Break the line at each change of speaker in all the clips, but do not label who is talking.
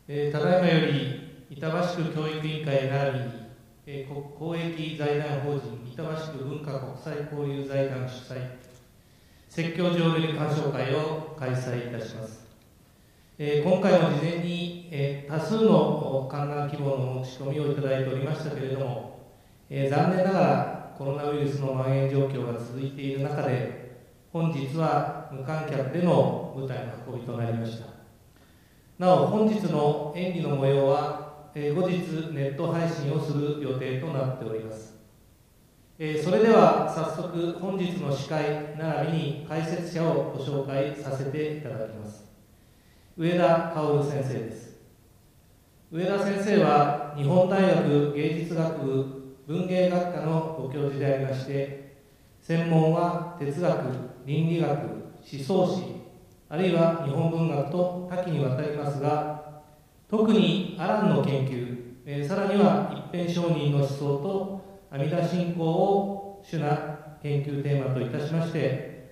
ただいまより板橋区教育委員会並びに、公益財団法人板橋区文化国際交流財団主催説教条例鑑賞会を開催いたします。今回も事前に、多数の観覧希望の申し込みをいただいておりましたけれども、残念ながらコロナウイルスの蔓延状況が続いている中で、本日は無観客での舞台の運びとなりました。なお、本日の演技の模様は、後日ネット配信をする予定となっております。それでは早速本日の司会並びに解説者をご紹介させていただきます。上田薫先生です。上田先生は日本大学芸術学部文芸学科のご教授でありまして、専門は哲学、倫理学、思想史、あるいは日本文学と多岐にわたりますが、特にアランの研究、さらには一辺上人の思想と阿弥陀信仰を主な研究テーマといたしまして、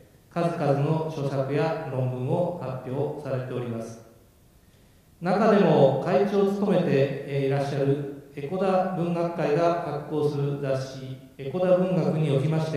数々の著作や論文を発表されております。中でも会長を務めていらっしゃる江古田文学会が発行する雑誌江古田文学におきまして、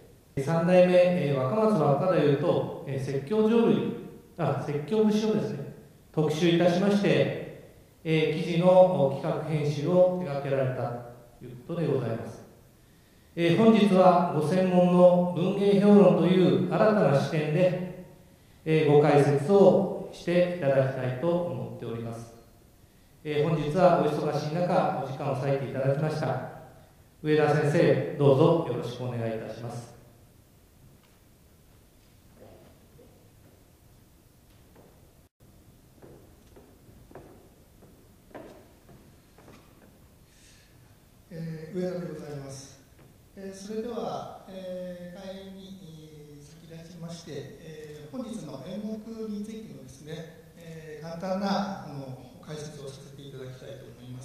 三代目若松の若太夫と説教節をですね、特集いたしまして、記事の企画編集を手掛けられたということでございます。本日はご専門の文芸評論という新たな視点で、ご解説をしていただきたいと思っております。本日はお忙しい中、お時間を割いていただきました。上田先生、どうぞよろしくお願いいたします。
上田でございます。それでは、開演に先立ちまして、本日の演目についてのですね、簡単な解説をさせていただきたいと思います。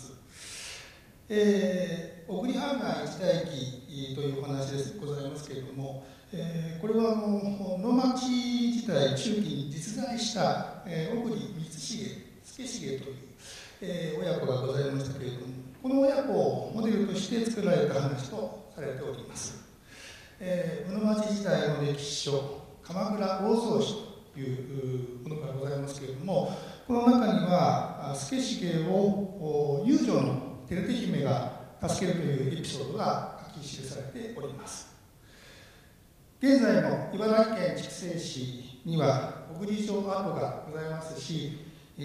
小栗判官一代記というお話でございますけれども、これは能町時代中期に実在した小栗光重、助重という、親子がございましたけれども、この親子をモデルとして作られた話とされております。室町時代の歴史書「鎌倉大草子」というものがございますけれども、この中には助重を遊女の照手姫が助けるというエピソードが書き記されております。現在も茨城県筑西市には小栗城跡がございますし、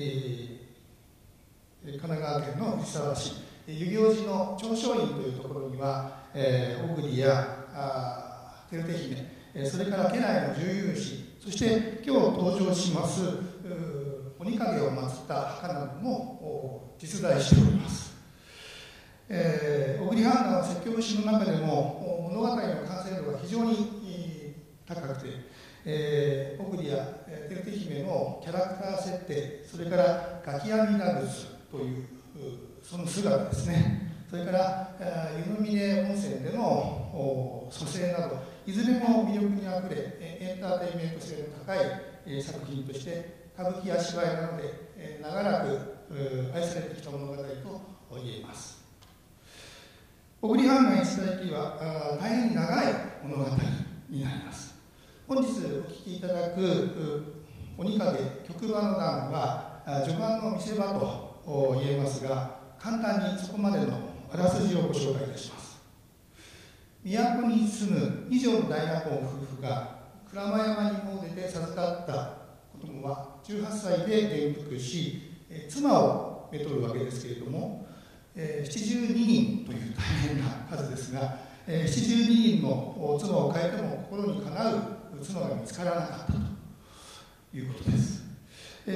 神奈川県の藤沢市遊行寺の長松院というところには、小栗や照手姫、それから家内の重勇士、そして今日登場します鬼影を祀った墓なども実在しております。小栗判官の説教節の中でも物語の完成度が非常に高くて、小栗や照手姫のキャラクター設定、それからガキ阿弥陀仏というその姿ですね、それから湯の峰温泉での蘇生など、いずれも魅力にあふれエンターテインメント性の高い作品として歌舞伎や芝居などで長らく愛されてきた物語と言えます。小栗判官一代記は大変長い物語になります。本日お聞きいただく鬼影局場の段は序盤の見せ場と言えますが、簡単にそこまでのあらすじをご紹介いたします。都に住む二条の大納言夫婦が鞍馬山に詣でて授かった子供は18歳で元服し、妻をめとるわけですけれども、72人という大変な数ですが、72人の妻を変えても心にかなう妻が見つからなかったということです。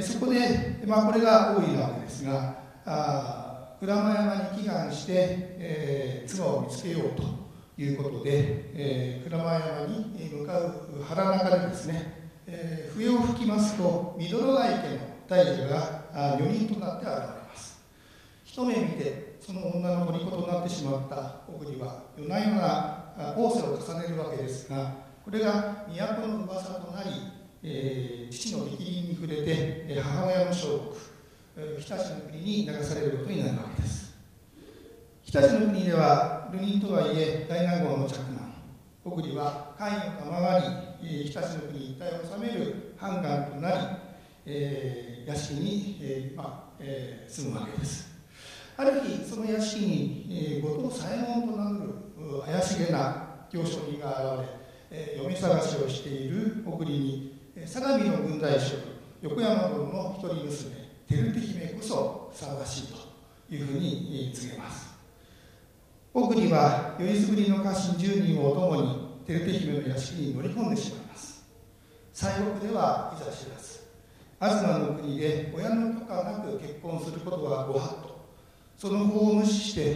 そこで、これが多いわけですが、鞍馬山に祈願して、妻を見つけようということで、鞍馬山に向かう腹中でですね、笛を吹きますと三泥ヶ池の大蛇が4人となって現れます。一目見てその女の虜となってしまった小栗は夜な夜な仰せを重ねるわけですが、これが都の噂となり、父の力量に触れて母親の承服、 日立の国に流されることになるわけです。日立の国では流人とはいえ大納言の嫡男小栗は官位を賜り、日立の国一帯を治める藩官となり、屋敷に、住むわけです。ある日その屋敷に、後藤左衛門と名乗る怪しげな行商人が現れ、嫁探しをしている小栗に相模の軍大将横山殿の一人娘照手姫こそふさわしいというふうに告げます。小栗はよりすぐりの家臣10人をお供に照手姫の屋敷に乗り込んでしまいます。西国ではいざ知らず、東の国で親の許可なく結婚することはご法度、その法を無視して、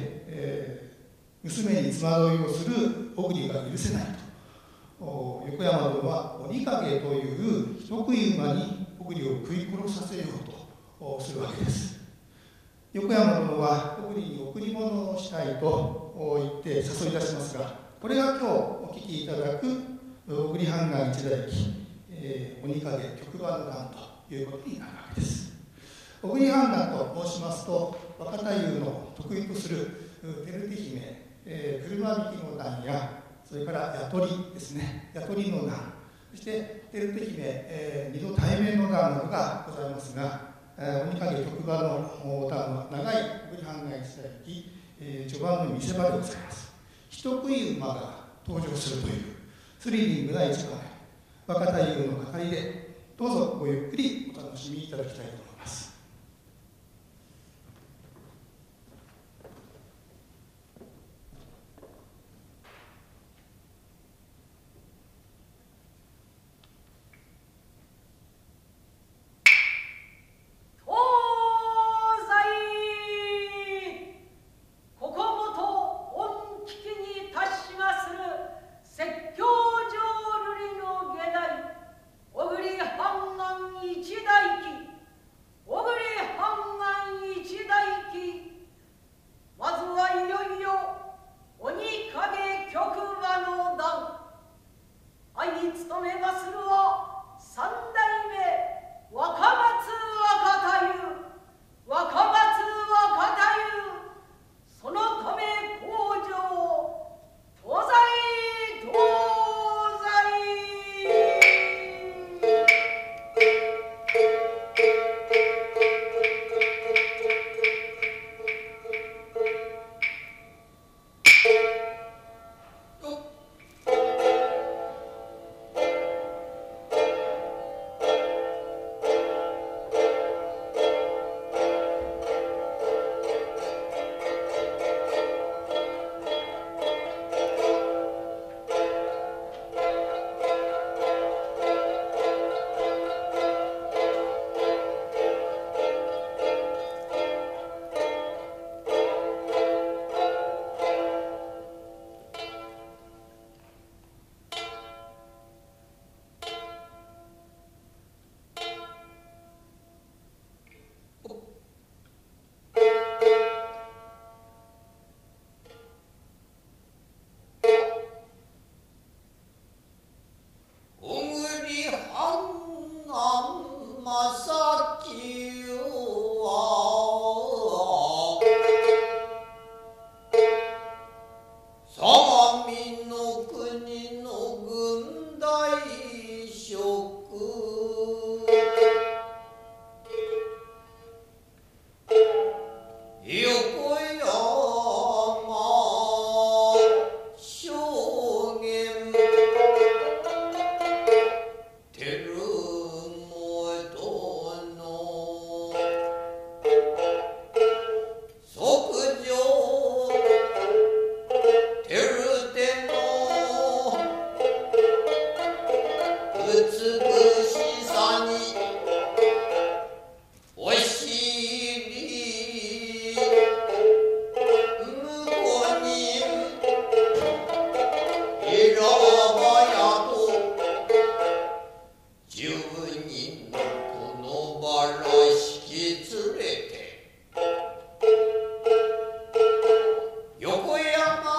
娘に妻恋をする小栗が許せないと、横山殿は鬼影という人食い馬に小栗を食い殺させようとするわけです。横山殿は小栗に贈り物をしたいと言って誘い出しますが、これが今日お聞きいただく小栗判官一代記、鬼影局番の段ということになるわけです。小栗判官と申しますと、若太夫の得意とする照手姫、車引きの段や、それから雇りですね、雇りの段、そして照手姫、二度対面の段などがございますが、鬼影局番の段は長い小栗判官一代記、序盤の見せ場でございます。人食い馬が登場するというスリリングな一場面、若太夫の語りでどうぞごゆっくりお楽しみいただきたいと思います。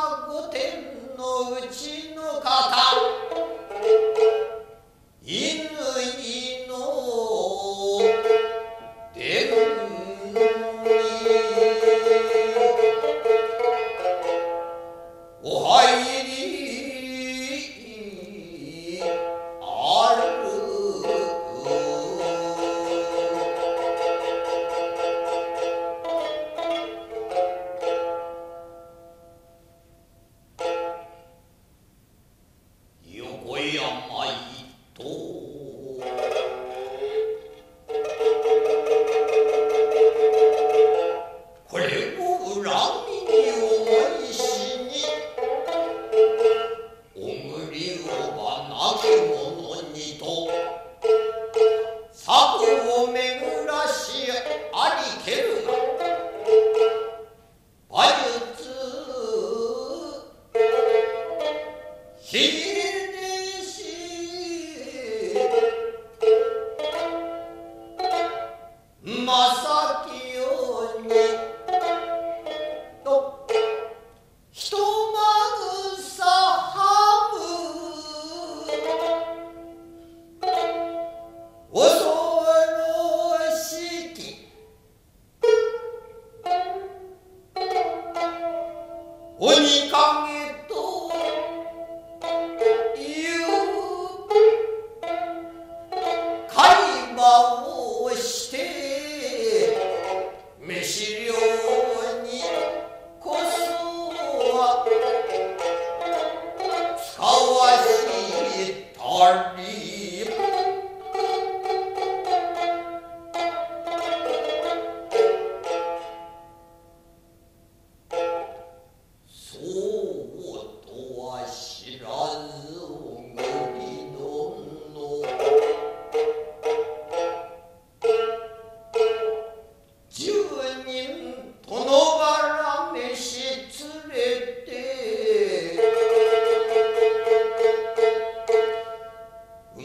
犬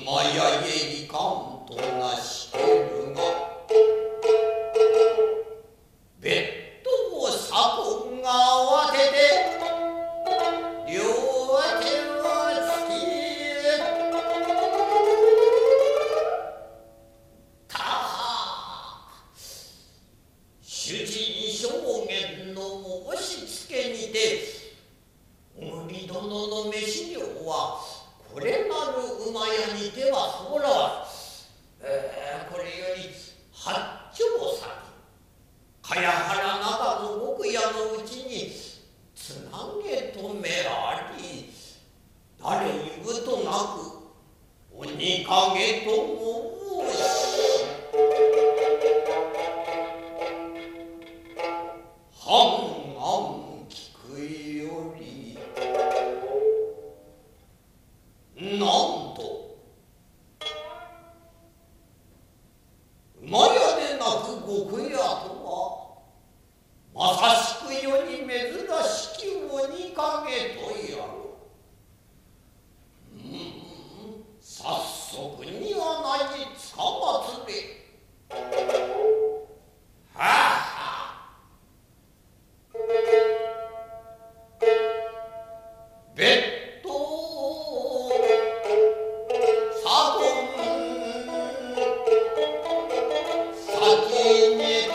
馬や家にかんとなしてるが別途を策が慌てて両手をつきた主人証言の申しつけにて小栗殿の召し料はこれなる馬屋にてはそらわこれより八丁先茅原中の極屋のうちにつなげとめあり誰にうとなく鬼影とも申し半々聞くよりなんと馬屋でなく極屋とはまさしく世に珍しき鬼影とやろ早速には何つかまつべはあ別途左近先に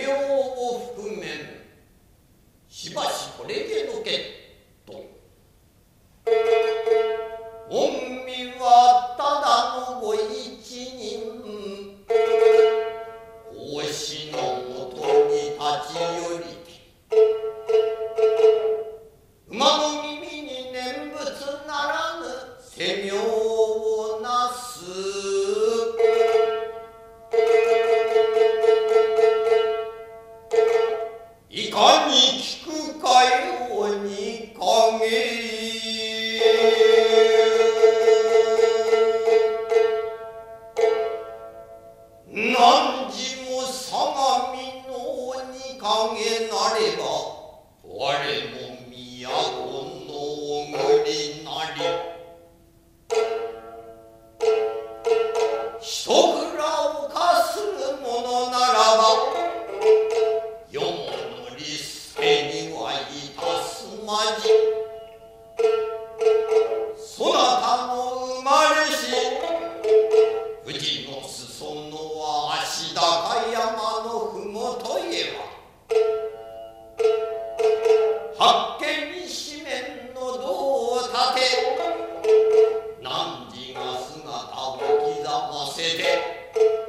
名を含めしばしこれでのけっと御身はただのご一人孔子のもとに立ち寄りて馬の耳に念仏ならぬ世名をなすいかに聞くかように影何時も相模のに影なれば我も都のおぐりなり一蔵をかするものならば世ものり捨てにはいたすまじそなたの生まれし富士の裾野は足高山のふもとへは八犬に四面の胴を立て汝が姿を刻ませて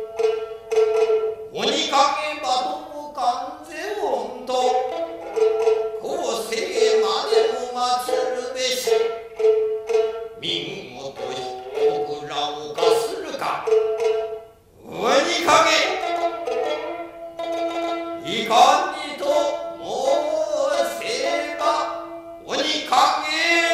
鬼影バドも観世音と後世までも祀るべし見事一蔵をかするか鬼影いかにと申せば鬼影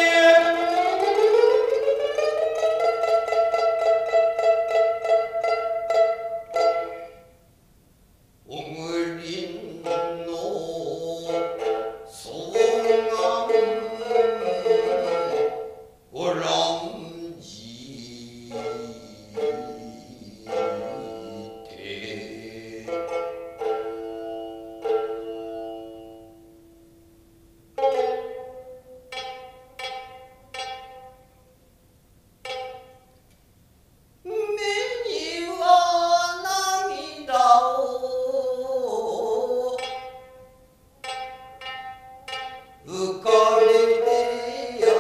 おぐりの双眼ご覧じて目には涙を浮かべてや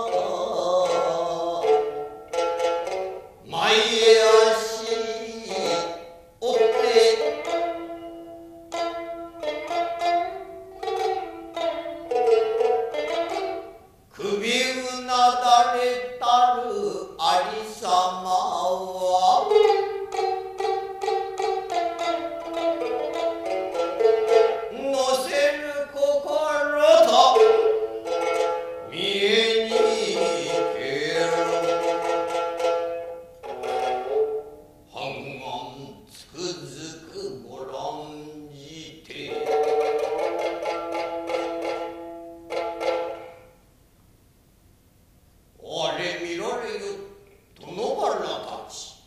前足追って首うなだれたるありさまは乗せる心と見えにける半眼つくづくご覧じてあれ見られよ殿原たち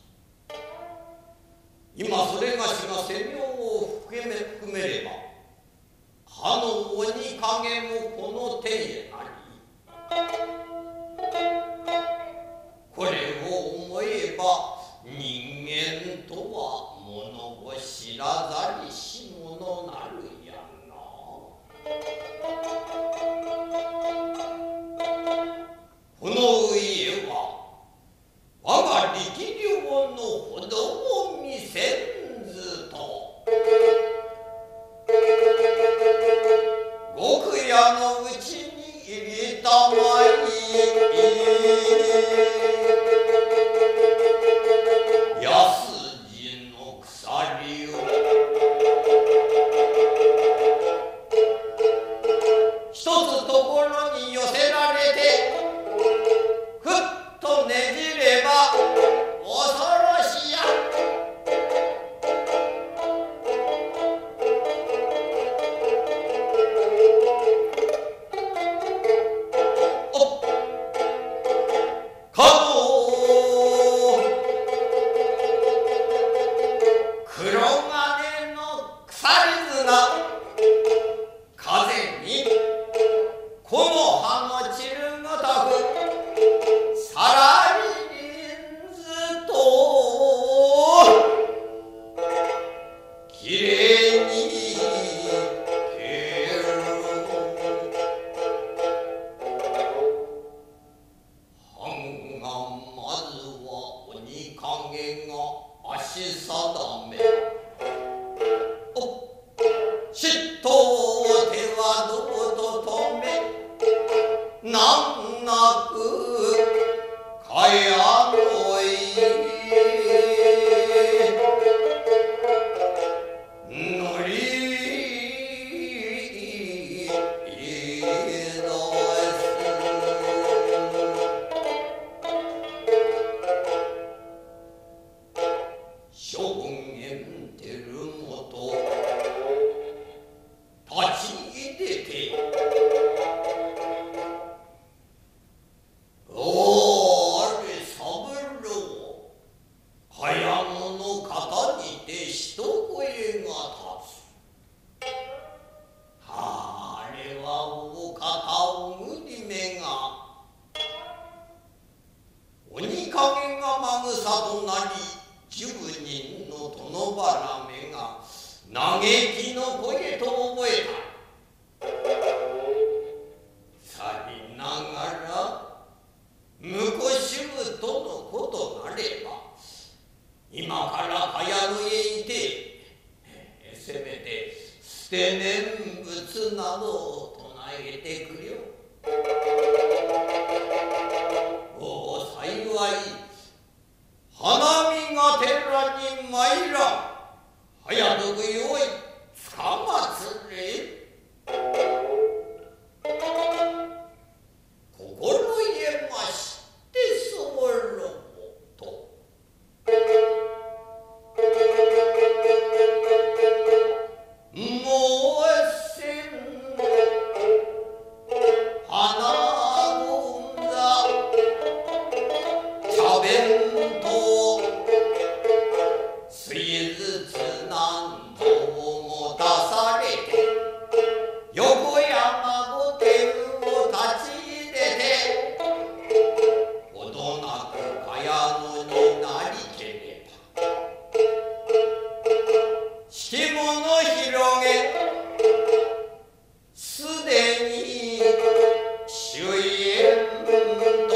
今それがしが世名を含めればかの鬼影もこの手へなりこれを思えば人間とは物を知らざりし者なるやなこの上は我が力量のほどを見せんずと極夜のうちに入りたまい安地の鎖を一つところに寄せられてふっとねじれば恐ろしやおっか難なくかやのい乗り証言てるもと立ち入れておーれ三郎早野の方にて一声が立つあれは大方おぐりめが鬼影がまぐさとなり10人の殿原めが嘆きの声と覚えたさりながら婿主とのことなれば今からかやのへいてせめて捨て念仏などを唱えてくれよおお幸い花見が寺に参ら早どくよいつかまつれ心得ましてそろと申せん花ごんだ茶弁と水ずつ何度も出されて横山御殿を立ち入れてほどなくかやのになりければ敷物広げすでに主演と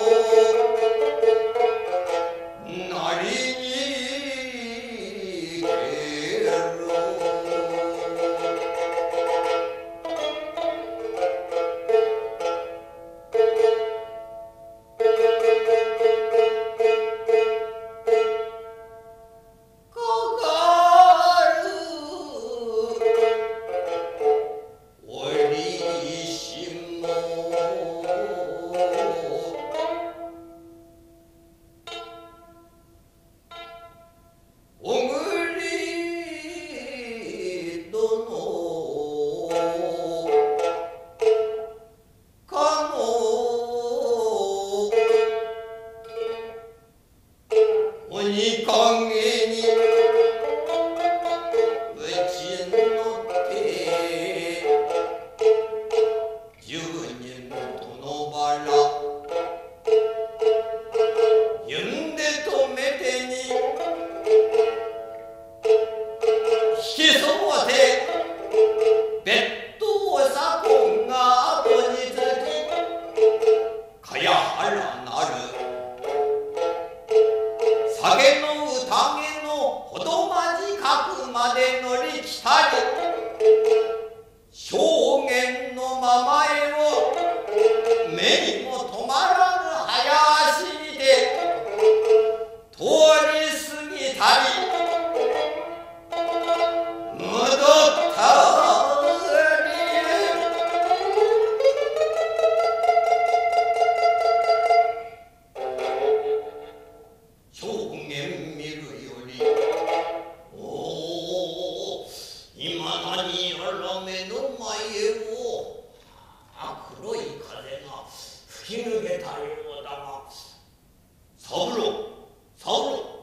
なりにけろかかる折しもおぐり殿かの鬼影に打ちのって10人の殿原ゆんで止めてに引き添わて別途左近が後につきかやはらなる酒の宴のほどまじかくまで乗り来たり証言のままへを目にも止まらぬ早足にて通り過ぎたり戻ったり証言見るよりおお今何やら目の前を黒い風が吹き抜けたようだが三郎三郎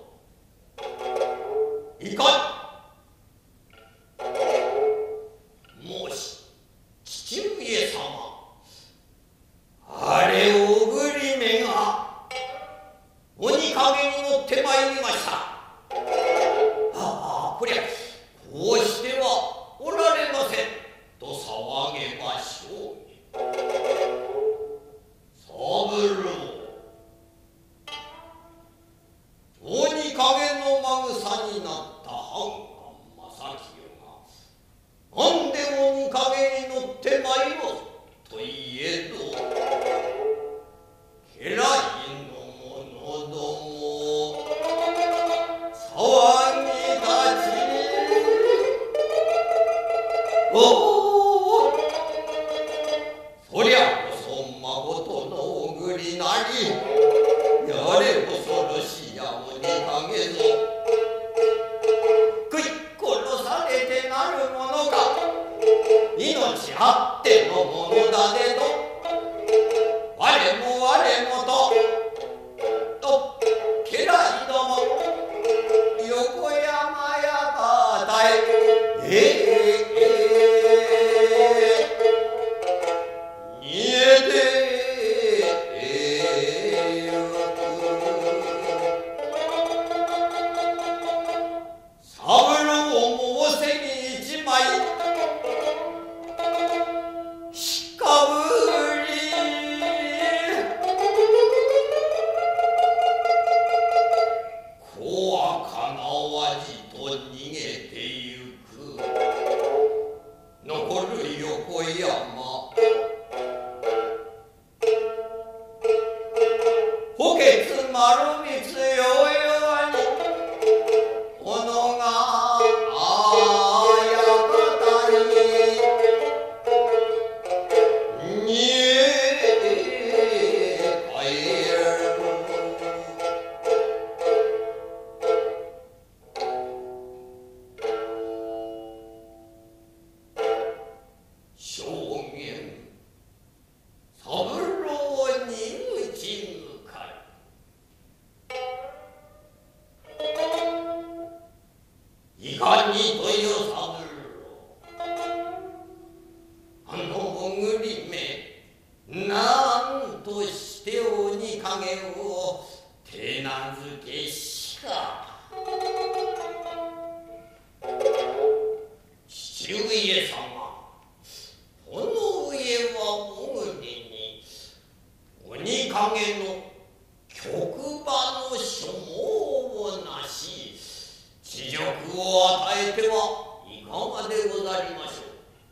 いかにもし父上様あれおぐりめが鬼影に乗ってまいりましたああこりゃこうしてはおられませんと騒げましょう三郎おそりゃこそまことのおぐりなり、やれ恐ろしやもにかげぞ。食い殺されてなるものか、命あってのものだねと、我もと家来ども横山やかたえ煮えてゆく。三郎もおせに一枚しかぶり、怖かなわじと逃げてゆく。残る横山補欠丸光よよにおのがあやかたに煮え帰る。証言三郎に打ち向かい、いかにとよ三郎、あのもぐりめなんとして鬼影を手なずけしか。父上様、この上はもぐりに鬼影の局場の所望をなし、恥辱を与えてはいかがでござりまし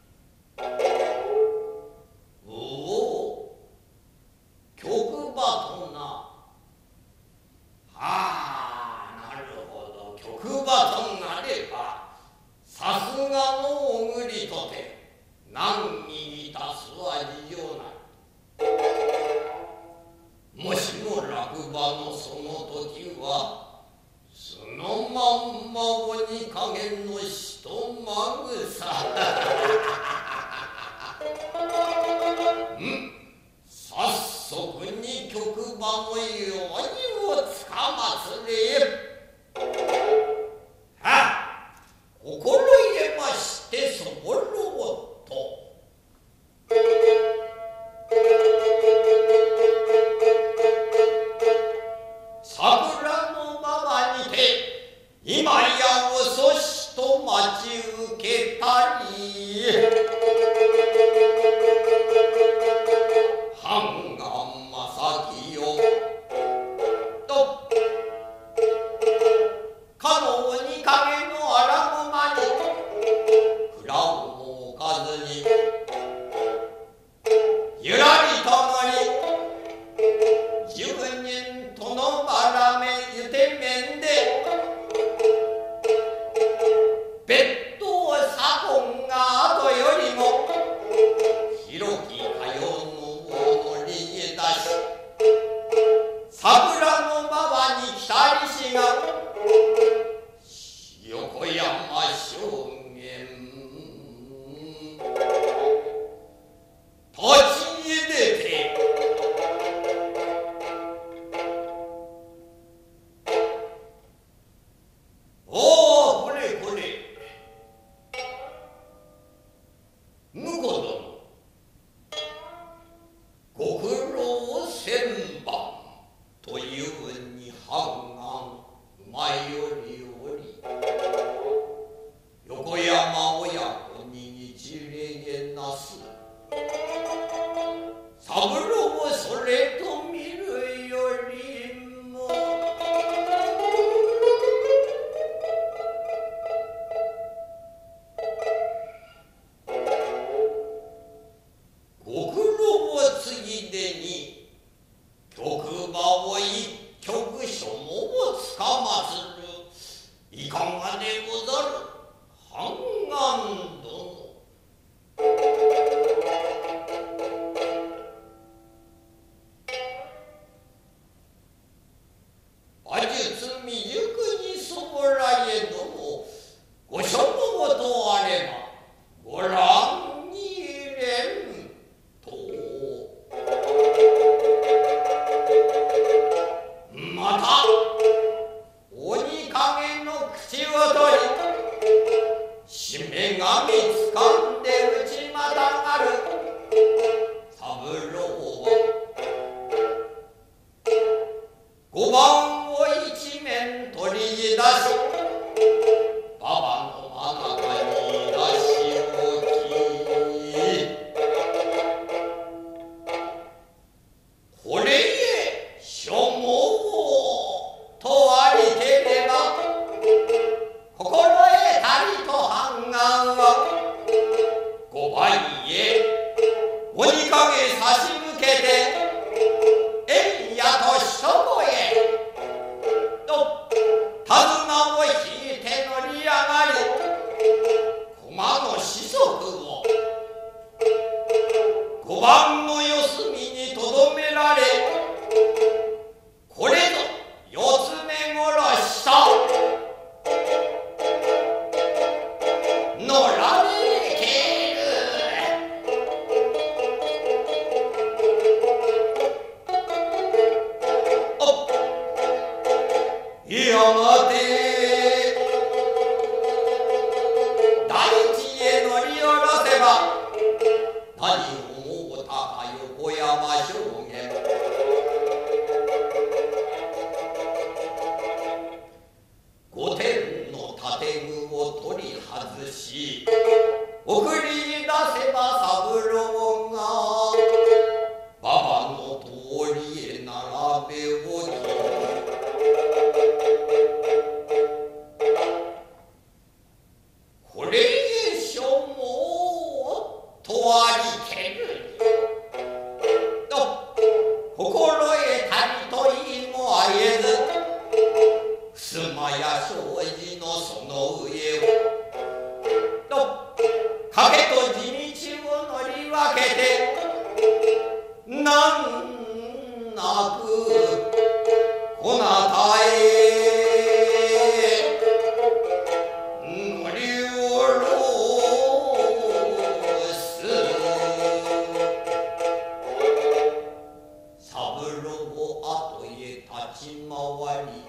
ょう。おお、局場とな。はあ、なるほど。局場となればさすがのおぐりとて難儀いたす味ような。もしも落馬のその時はそのまんま鬼影のしとまぐさ早速に局場のようにをつかまつれ。心入れましてそぼろうと。桜のままにて今や遅しと待ち受けたり、半眼正樹よとかの鬼影の荒駒に蔵をも置かずにゆらりと乗り、十人とのばらめゆてめんで別当左近が後よりおばいへ鬼影差し向けて縁やとしとこへと手綱を引いて乗り上がり駒の子息を5番の四隅にとどめられこれぞ四つ目殺しと乗られける。やがて大地へ乗り下ろせば何を思うたか横山証言御殿の建具を取り外し送り出せば三郎が馬場の通りへ並べおりこれへしょもとありけると心得たりといもあえず襖や障子のその上をと影と地道を乗り分けてなんなくこなたへ乗り下ろす三郎後へ立ち回り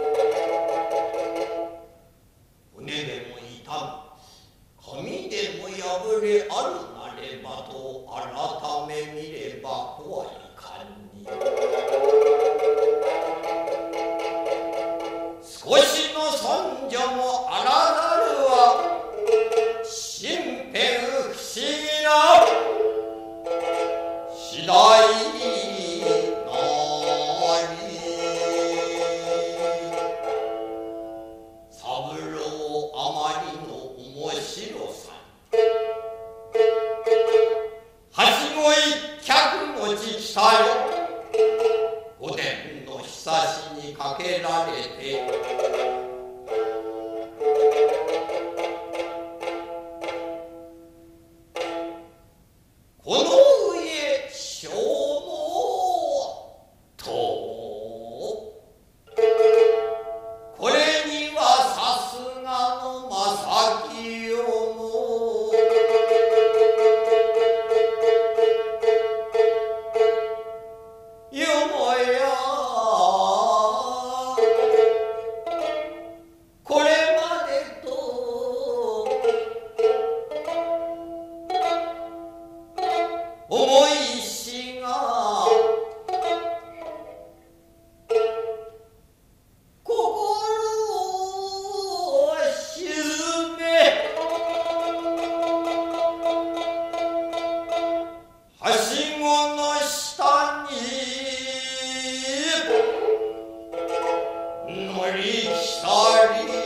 骨でも痛む髪でも破れあるなればと改め見れば怖い感に少しの尊女もあらざるは身辺不思議な次第なり三郎あまりの面白さはしご一脚持ちきたよ御殿のひさしにかけられてこの上しょうもとこれにはさすがの正木よもよもやこれまでと思いしが心を沈めはしごの下に乗りきたり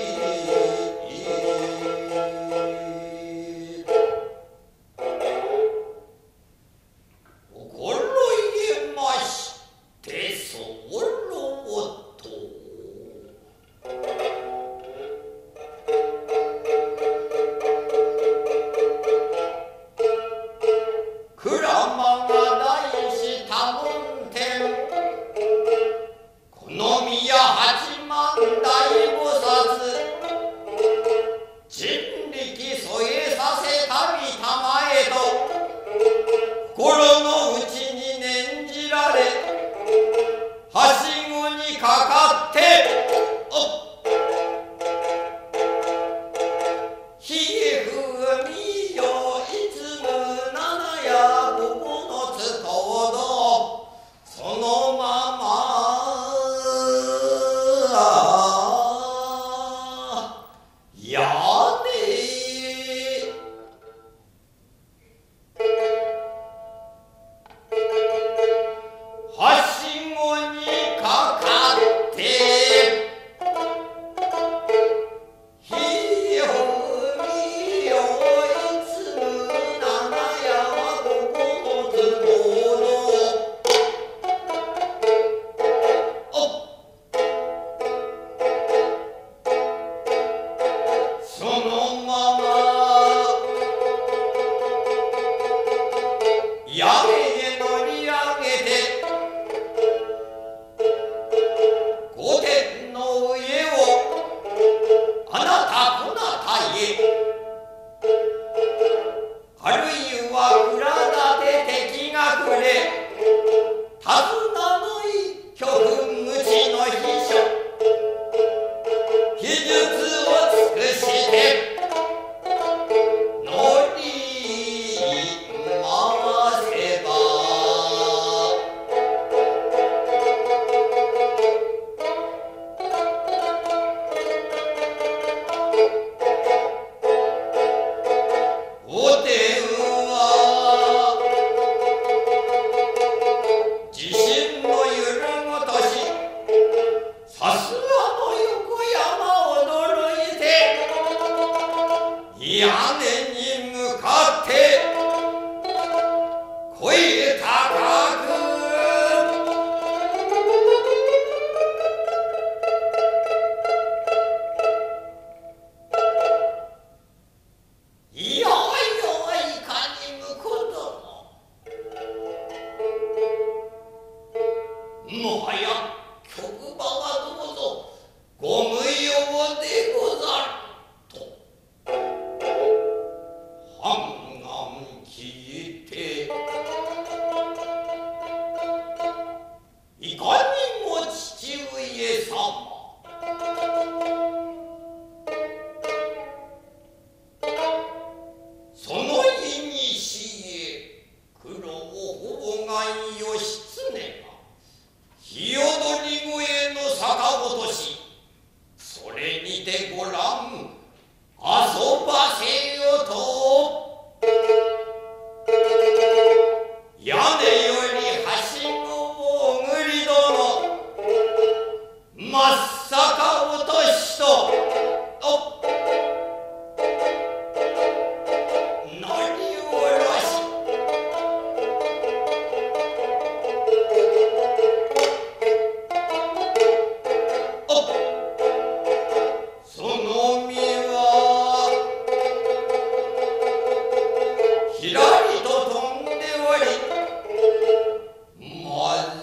りと飛んでおり、まず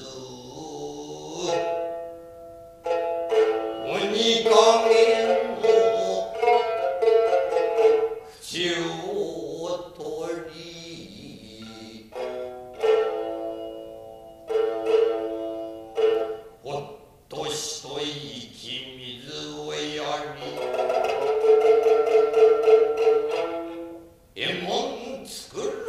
鬼影の口を取り、ほっと一息水をやり、えもん作る